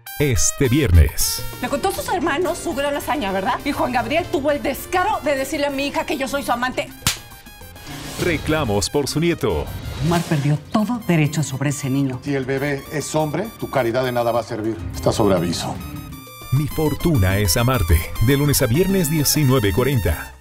este viernes. Le contó a sus hermanos su gran hazaña, ¿verdad? Y Juan Gabriel tuvo el descaro de decirle a mi hija que yo soy su amante. Reclamos por su nieto. Omar perdió todo derecho sobre ese niño. Si el bebé es hombre, tu caridad de nada va a servir. Está sobre aviso. Mi fortuna es amarte. De lunes a viernes 19:40.